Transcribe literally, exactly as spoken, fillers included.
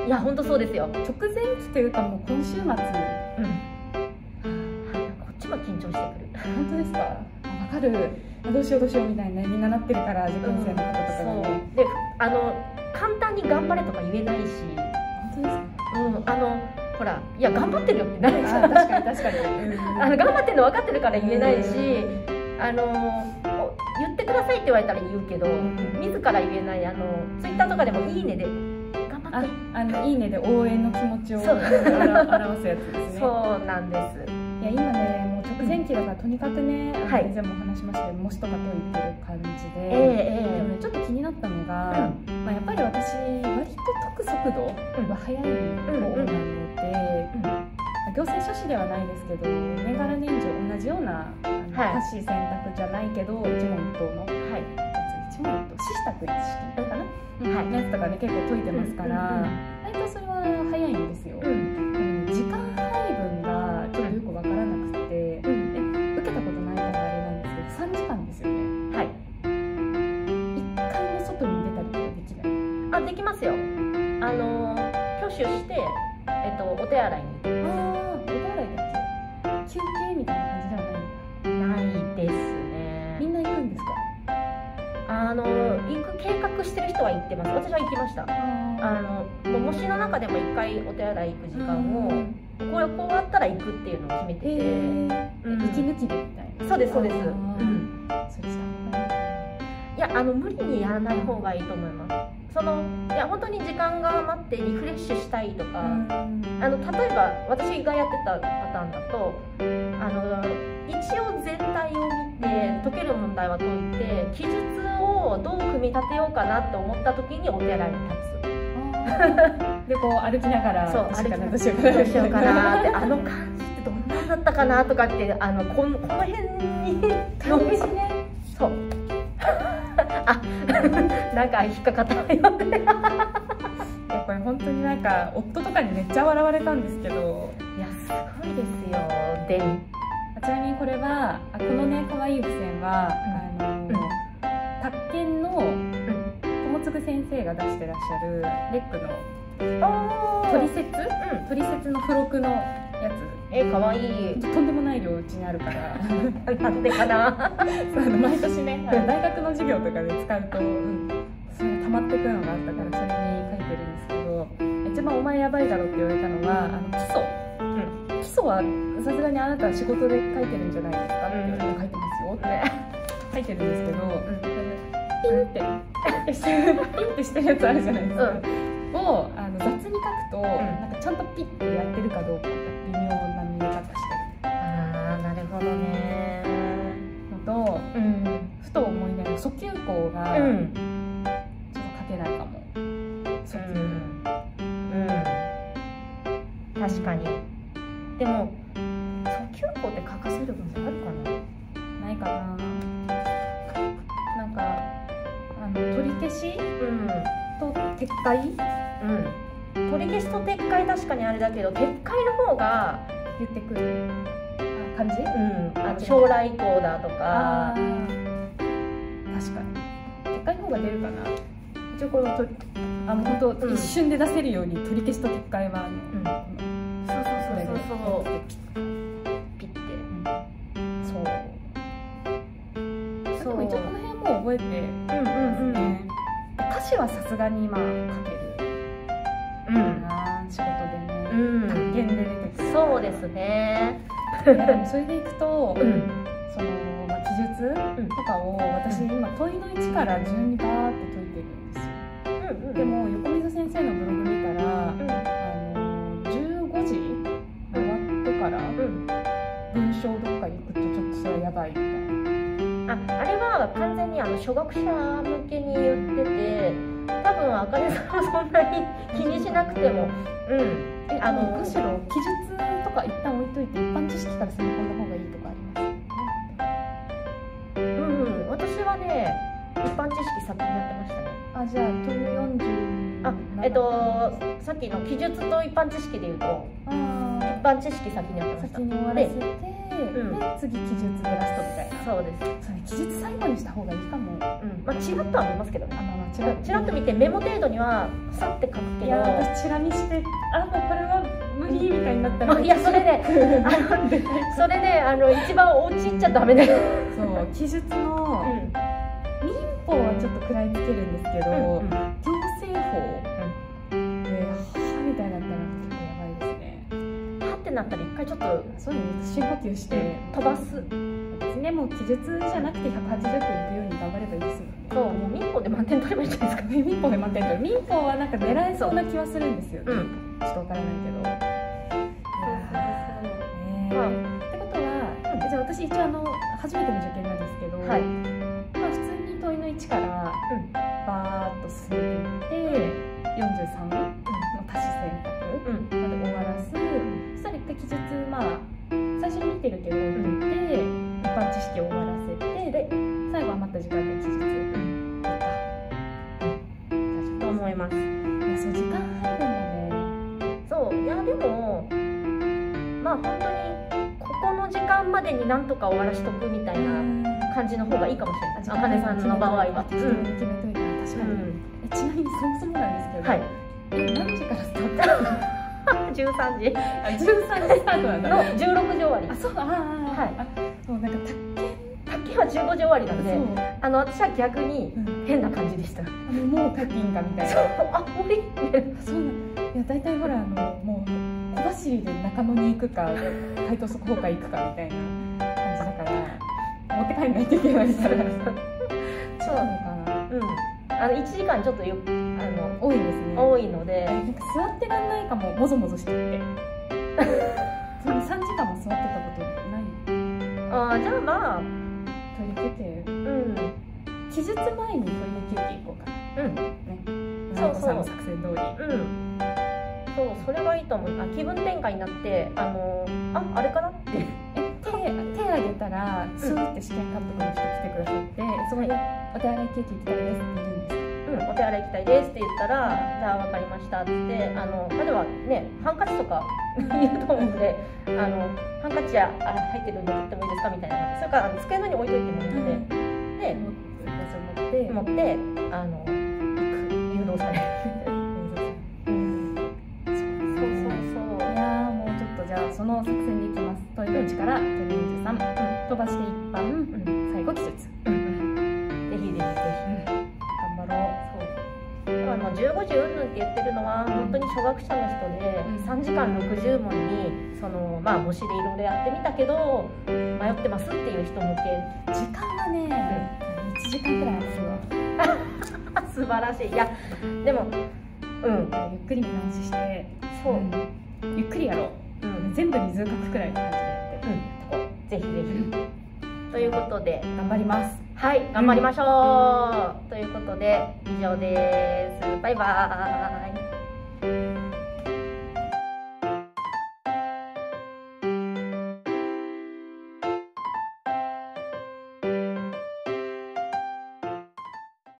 いや本当そうですよ。 直前期というかもう今週末、うん、こっちも緊張してくる。 本当ですか。わかる。どうしようどうしようみたいなね、みんななってるから受験生の方とかがね、 うん、であの簡単に頑張れとか言えないし。 本当ですか。 うん、あのほらいや頑張ってるよってなるじゃん。 確かに確かに、 あの頑張ってるの分かってるから言えないし、あの言ってくださいって言われたら言うけど、自ら言えない。あのツイッターとかでもいいねで頑張って、 ああのいいねで応援の気持ちを表すやつですね。 そうなんです。 いや今ねもう直前期だからとにかくね、はい、以前も話しましたけど模試とか解いてる感じで、えーえー、でもねちょっと気になったのが、うん、まあ、やっぱり私割と解く速度は速い方なので、うんうん、行政書士ではないですけど年がら年中同じような歌詞選択じゃないけど一問一答の、はい、やつ一問一答四捨択一式かな、はい、やつとかね結構解いてますから、割とそれは早いんですよ。うん、時間配分がちょっとよく分からなくて、うん、え受けたことないからあれなんですけどさんじかんですよね。はい。いっかいも外に出たりとかできない？ あ、できますよ。あの挙手してえっとお手洗いに行って。 ああ、お手洗いだっけ？休憩みたいな感じではない？ ないですね。 みんな行くんですか？ あの行く計画してる人は行ってます。私は行きました。あの模試の中でもいっかいお手洗い行く時間を、これこうあったら行くっていうのを決めてて、 うん、息抜きでみたいな。 そうですそうです。うん、 それした方がいい。 いや、あの無理にやらない方がいいと思います。そのいや本当に時間が余ってリフレッシュしたいとか、あの例えば私がやってたパターンだと、あの一応全体を見て解ける問題は解いて、記述をどう組み立てようかなって思った時にお手洗いに立つ。 でこう歩きながら、 そう歩きながらどうしようかなどうしようかなってあの感じってどんなんだったかなとかって、あのこのこの辺に感じね。 そう。あ、なんか引っかかったよね。 いやこれ本当になんか夫とかにめっちゃ笑われたんですけど、 いやすごいですよ。で、 ちなみにこれはこのね可愛い付箋は、うん、あの、うん、宅建の友次先生が出してらっしゃるレックの取説、うん、取説の付録のやつ。 え、かわいい。 とんでもない量うちにあるからなんでかな。 そう毎年ね、大学の授業とかで使うと、うん、それが溜まってくるのがあったからそれに書いてるんですけど、一番お前やばいだろって言われたのはあの基礎、うん、基礎はさすがにあなたは仕事で書いてるんじゃないですかって言われて、書いてますよって書いてるんですけど、ピンってピンってしてるピンってしてるやつあるじゃないですか、うん、をあの雑に書くと、うん、なんかちゃんとピッてやってるかどうか微妙な見え方してる。 ああ、なるほどね。 のと、うん、ふと思い出の訴求項が、うん、ちょっと書けないかも。訴求、うんうん、確かに。でも訴求項って書かせる分あるかな？ ないかな。なんかあの取り消し、うん、と撤回、 うん、取り消しと撤回確かにあれだけど、撤回の方が言ってくる感じ、 うん、あの将来項だとか。 確かに撤回の方が出るかな。一応このとあの本当、うん、一瞬で出せるように取り消しと撤回は、うん、 そうそうそうそうピッて、うん、そうそう。一応この辺も覚えてますね。歌詞はさすがに今書ける、うん、な仕事でね、うん、宅建で出てくる。 そうですね。 いやでもそれでいくと、うん、その、まあ、記述とかを私今問いのいちから順にバーって解いてるんですよ、うんうん、でも横溝先生のブログ見たら、うん、あのじゅうごじ終わってから、うん、文章どっかに行くとちょっとそれはやばいみたいな。 あ、あれは完全にあの初学者向けに言ってて、多分あかねさんはそんなに気にしなくても、うん、 えあのむしろ記述とか一旦置いといて一般知識から攻め込んだ方がいいとかあります？ うん、私はね一般知識先にやってましたね。 あ、じゃあ問いのよんじゅう、 あ、えっとさっきの記述と一般知識でいうと、あ一般知識先にやってました。 先に終わらせて。 うん、で次記述でラストみたいな。 そうです。 それ記述最後にした方がいいかも。うん、 まあチラッとは見ますけどね。 あ、まあまあチラッチラッと見てメモ程度にはさって書くけど。 いや私チラ見して、あ、もうこれは無理みたいになったら。 いやそれね、あのそれね、あの一番お家行っちゃダメだよ。 そう記述の、うん、民法はちょっと食らいつけるんですけど、うんうん、行政法で、うん、はみたいになったら結構やばいですね。 はってなったら一回ちょっとそういう深呼吸して飛ばす。 別にもう記述じゃなくてひゃくはちじゅってんいくように頑張ればいいですもんね。 そう、もう民法で満点取ればいいじゃないですか。 民法で満点取る。民法はなんか狙えそうな気はするんですよね。うん、ちょっとわからないけど。まあ、ってことは、うん、じゃあ私一応あの初めての受験なんですけど、はい、まあ普通に問いのいちから、うん、バーッと進めていってよんじゅうさんの多子選択まで終わらす、うん、そしたら一回記述、まあ最初に見てるけど置いといて、うん、一般知識を終わらせて、で最後余った時間で記述いった、 と思います。 いや、そう時間入るんだね。 そう、いやでもまあ本当にここの時間までになんとか終わらしとくみたいな感じの方がいいかもしれない。あかねさんの場合は。 決めといたら確かに。うん、ちなみにそもそもなんですけど、はい、え何時からスタート？ じゅうさんじ。 あ、じゅうさんじスタートなんだ。 のじゅうろくじ終わり。 あ、そう、ああ、はい。もうなんか卓球はじゅうごじ終わりなので、あの私は逆に変な感じでした。 あのもう卓球かみたいな。 そう、あ、もういい。 そうなん。いや大体ほらあのもう。小走りで中野に行くか台東速報会行くかみたいな感じだから持って帰んないといけないからそうなのかな。うん、あのいちじかんちょっとよあの多いですね。多いのでなんか座ってらんないかも、もぞもぞしてってそのさんじかんも座ってたことない。 ああ、じゃあまあトイレ休憩、うん、記述前にトイレ休憩行こうかな。うんね、そうそう作戦通り。うん、 そう、それがいいと思う。あ、気分転換になって、あのー、あ、あれかなってえ手手挙げたらスーって試験監督の人来てくださって、うん、そこでお手洗い休憩行きたいですって言うんです。 うん、お手洗い行きたいですって言ったら、じゃあ分かりましたって言って、あの例えばね、ハンカチとか言うと思うので、あのハンカチやあ入ってるんで取ってもいいですかみたいな感じ。それから机の上に置いといてもいいので、うん、で持って持ってあの行く誘導される。 その作戦でいきます。問いのいちから問いのよんじゅうさん、うん、飛ばして一般、うん、最後記述、うん、 ぜひぜひぜひ、うん、 頑張ろう。 そうだからもうじゅうごじうんぬんって言ってるのは、うん、本当に初学者の人で、うん、さんじかんろくじゅう問にその、まあ、模試でいろいろやってみたけど迷ってますっていう人向け。 時間がね、うん、いちじかんくらいあるよ素晴らしい。いやでも、うん、 ゆっくり見直しして、 そう、 うん、ゆっくりやろう。うん、全部に図書くくらいの感じでやって、 うん、ぜひぜひ、うん、ということで頑張ります。 はい、頑張りましょう、うん、ということで以上です。バイバーイ。